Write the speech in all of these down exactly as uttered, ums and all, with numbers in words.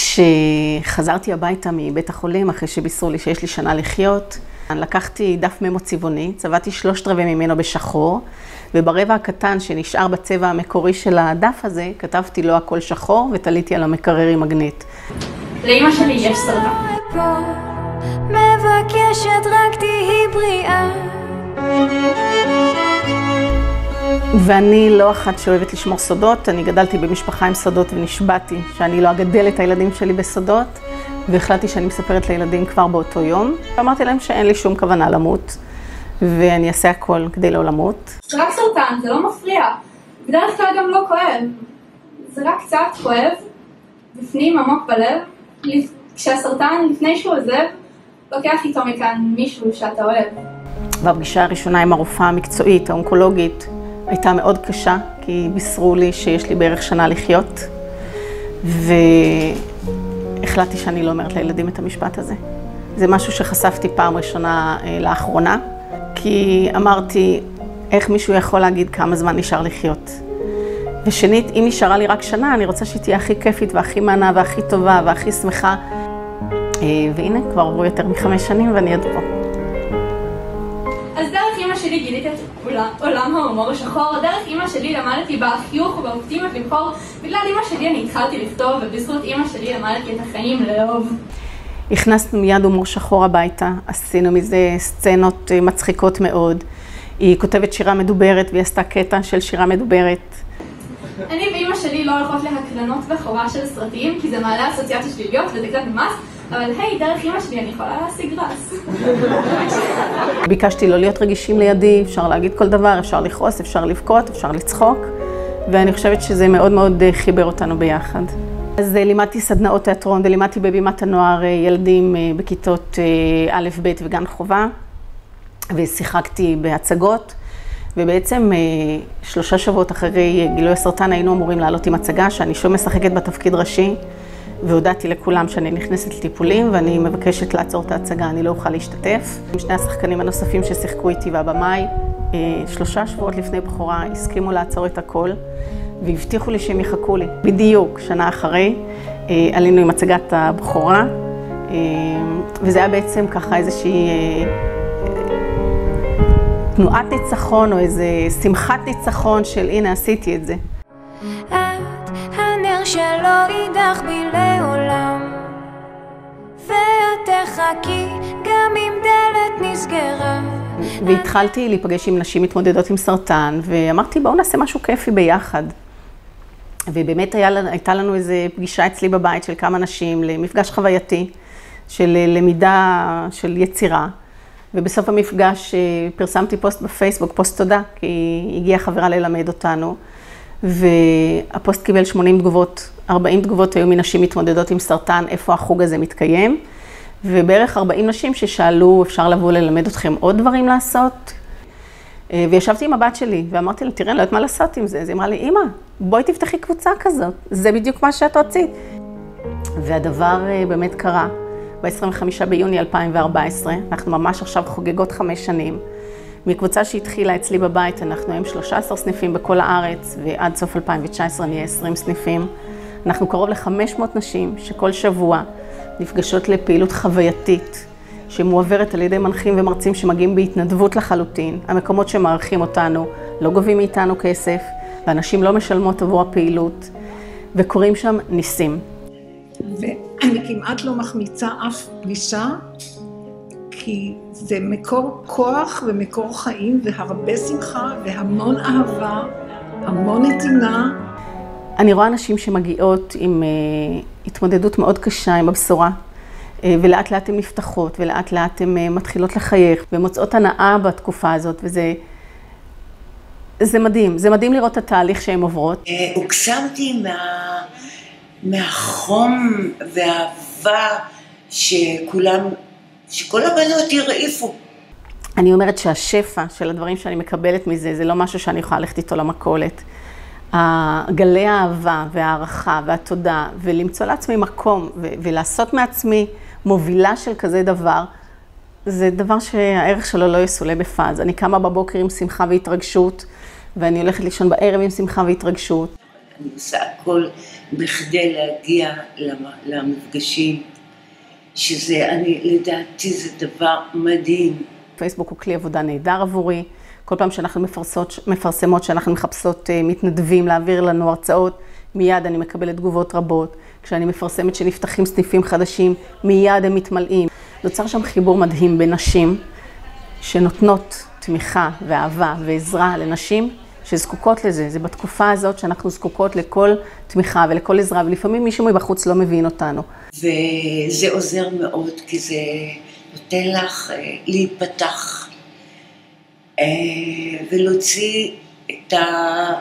כשחזרתי הביתה מבית החולים, אחרי שבישרו לי שיש לי שנה לחיות, לקחתי דף ממו צבעוני, צבעתי שלושת רבעי ממנו בשחור, וברבע הקטן שנשאר בצבע המקורי של הדף הזה, כתבתי לו הכל שחור ותליתי על המקרר עם מגנט. לאמא שלי יש סרטן. מבקשת רק תהי בריאה. ואני לא אחת שאוהבת לשמור סודות, אני גדלתי במשפחה עם סודות ונשבעתי שאני לא אגדל את הילדים שלי בסודות, והחלטתי שאני מספרת לילדים כבר באותו יום. אמרתי להם שאין לי שום כוונה למות, ואני אעשה הכל כדי לא למות. זה רק סרטן, זה לא מפריע. בדרך כלל גם לא כואב. זה רק קצת כואב, בפנים עמוק בלב. כשהסרטן, לפני שהוא עוזב, לוקח איתו מכאן מישהו שאתה אוהב. והפגישה הראשונה עם הרופאה המקצועית, האונקולוגית, הייתה מאוד קשה, כי בישרו לי שיש לי בערך שנה לחיות, והחלטתי שאני לא אומרת לילדים את המשפט הזה. זה משהו שחשפתי פעם ראשונה לאחרונה, כי אמרתי, איך מישהו יכול להגיד כמה זמן נשאר לחיות. ושנית, אם נשארה לי רק שנה, אני רוצה שהיא תהיה הכי כיפית והכי מענה והכי טובה והכי שמחה. והנה, כבר עברו יותר מחמש שנים ואני עד פה. אז דרך אמא שלי גיליתי את עולם ההומור השחור, דרך אמא שלי למדתי בחיוך ובאופטימיות לבחור, בגלל אמא שלי אני התחלתי לכתוב, ובזכות אמא שלי למדתי את החיים לאהוב. הכנסנו מיד הומור שחור הביתה, עשינו מזה סצנות מצחיקות מאוד. היא כותבת שירה מדוברת והיא עשתה קטע של שירה מדוברת. אני ואמא שלי לא הולכות להקרנות בחובה של סרטים, כי זה מעלה אסוציאציות שליליות וזה קצת ממס, אבל היי, דרך אמא שלי אני יכולה להשיג רס. ביקשתי לא להיות רגישים לידי, אפשר להגיד כל דבר, אפשר לכעוס, אפשר לבכות, אפשר לצחוק, ואני חושבת שזה מאוד מאוד חיבר אותנו ביחד. אז לימדתי סדנאות תיאטרון ולימדתי בבימת הנוער ילדים בכיתות א' ב' וגן חובה, ושיחקתי בהצגות, ובעצם שלושה שבועות אחרי גילוי הסרטן היינו אמורים לעלות עם הצגה שאני שוב משחקת בתפקיד ראשי, והודעתי לכולם שאני נכנסת לטיפולים ואני מבקשת לעצור את ההצגה, אני לא אוכל להשתתף. שני השחקנים הנוספים ששיחקו איתי והבמאי, שלושה שבועות לפני בחורה, הסכימו לעצור את הכל והבטיחו לי שהם יחכו לי. בדיוק שנה אחרי עלינו עם הצגת הבחורה, וזה היה בעצם ככה איזושהי תנועת ניצחון או איזה שמחת ניצחון של הנה עשיתי את זה. את הנר שלא יידח בי לעולם, ואת תחכי גם אם דלת נסגרה. והתחלתי להיפגש עם נשים מתמודדות עם סרטן, ואמרתי בואו נעשה משהו כיפי ביחד. ובאמת היה, הייתה לנו איזו פגישה אצלי בבית של כמה נשים למפגש חווייתי של למידה של יצירה. ובסוף המפגש פרסמתי פוסט בפייסבוק, פוסט תודה, כי הגיעה חברה ללמד אותנו. והפוסט קיבל שמונים תגובות, ארבעים תגובות היו מנשים מתמודדות עם סרטן, איפה החוג הזה מתקיים. ובערך ארבעים נשים ששאלו, אפשר לבוא ללמד אתכם עוד דברים לעשות. וישבתי עם הבת שלי ואמרתי לה, תראה, לא יודעת מה לעשות עם זה. אז היא אמרה לי, אמא, בואי תפתחי קבוצה כזאת, זה בדיוק מה שאת רצית. והדבר באמת קרה. ב-עשרים וחמישה ביוני אלפיים וארבע עשרה, אנחנו ממש עכשיו חוגגות חמש שנים. מקבוצה שהתחילה אצלי בבית, אנחנו עם שלושה עשר סניפים בכל הארץ, ועד סוף אלפיים תשע עשרה נהיה עשרים סניפים. אנחנו קרוב ל-חמש מאות נשים שכל שבוע נפגשות לפעילות חווייתית, שמועברת על ידי מנחים ומרצים שמגיעים בהתנדבות לחלוטין. המקומות שמערכים אותנו לא גובים מאיתנו כסף, ואנשים לא משלמות עבור הפעילות, וקוראים שם ניסים. ואני כמעט לא מחמיצה אף פגישה, כי זה מקור כוח ומקור חיים והרבה שמחה והמון אהבה, המון נתינה. אני רואה אנשים שמגיעות עם uh, התמודדות מאוד קשה עם הבשורה, uh, ולאט לאט הן נפתחות ולאט לאט הן uh, מתחילות לחייך ומוצאות הנאה בתקופה הזאת, וזה זה מדהים, זה מדהים לראות את התהליך שהן עוברות. הוקסמתי מה... מהחום והאהבה שכולם, שכל הבנות ירעיפו. אני אומרת שהשפע של הדברים שאני מקבלת מזה, זה לא משהו שאני יכולה ללכת איתו למכולת. גלי האהבה והערכה והתודה, ולמצוא לעצמי מקום ולעשות מעצמי מובילה של כזה דבר, זה דבר שהערך שלו לא יסולא בפז. אני קמה בבוקר עם שמחה והתרגשות, ואני הולכת לישון בערב עם שמחה והתרגשות. אני עושה הכל בכדי להגיע למפגשים, שזה, אני, לדעתי זה דבר מדהים. פייסבוק הוא כלי עבודה נהדר עבורי. כל פעם שאנחנו מפרסות, מפרסמות, שאנחנו מחפשות מתנדבים להעביר לנו הרצאות, מיד אני מקבלת תגובות רבות. כשאני מפרסמת שנפתחים סניפים חדשים, מיד הם מתמלאים. נוצר שם חיבור מדהים בין נשים שנותנות תמיכה ואהבה ועזרה לנשים שזקוקות לזה. זה בתקופה הזאת שאנחנו זקוקות לכל תמיכה ולכל עזרה, ולפעמים מישהו מבחוץ לא מבין אותנו. וזה עוזר מאוד, כי זה נותן לך להיפתח ולהוציא את, ה...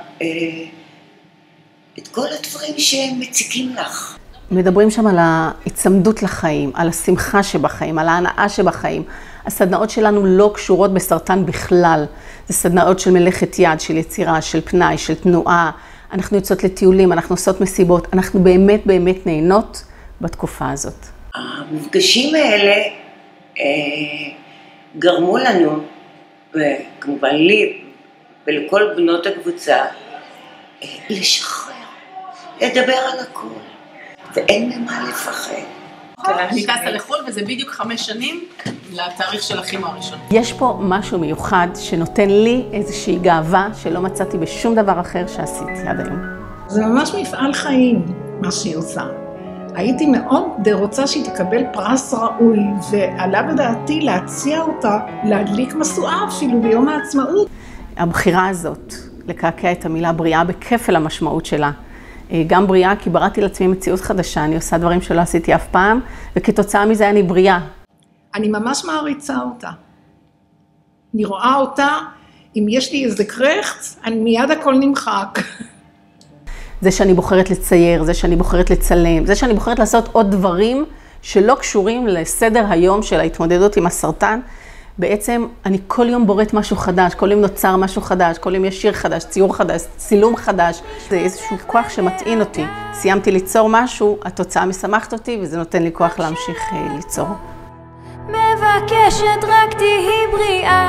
את כל הדברים שהם מציקים לך. מדברים שם על ההצמדות לחיים, על השמחה שבחיים, על ההנאה שבחיים. הסדנאות שלנו לא קשורות בסרטן בכלל. זה סדנאות של מלאכת יד, של יצירה, של פנאי, של תנועה. אנחנו יוצאות לטיולים, אנחנו עושות מסיבות. אנחנו באמת באמת נהנות בתקופה הזאת. המפגשים האלה אה, גרמו לנו, וכמובן לי ולכל בנות הקבוצה, אה, לשחרר, לדבר על הכל. ואין ממה לפחד. אני טסה לחול וזה בדיוק חמש שנים לתאריך של הכימו הראשון. יש פה משהו מיוחד שנותן לי איזושהי גאווה שלא מצאתי בשום דבר אחר שעשיתי עד היום. זה ממש מפעל חיים, מה שהיא עושה. הייתי מאוד רוצה שהיא תקבל פרס ראוי, ועלה בדעתי להציע אותה להדליק משואה אפילו ביום העצמאות. הבחירה הזאת, לקעקע את המילה בריאה בכפל המשמעות שלה, גם בריאה, כי בראתי לעצמי מציאות חדשה, אני עושה דברים שלא עשיתי אף פעם, וכתוצאה מזה אני בריאה. אני ממש מעריצה אותה. אני רואה אותה, אם יש לי איזה קרחץ, אני מיד הכל נמחק. זה שאני בוחרת לצייר, זה שאני בוחרת לצלם, זה שאני בוחרת לעשות עוד דברים שלא קשורים לסדר היום של ההתמודדות עם הסרטן, בעצם אני כל יום בוראת משהו חדש, כל יום נוצר משהו חדש, כל יום יש שיר חדש, ציור חדש, צילום חדש. זה איזשהו כוח שמטעין אותי. סיימתי ליצור משהו, התוצאה משמחת אותי, וזה נותן לי כוח להמשיך ליצור. מבקשת רק תהי בריאה.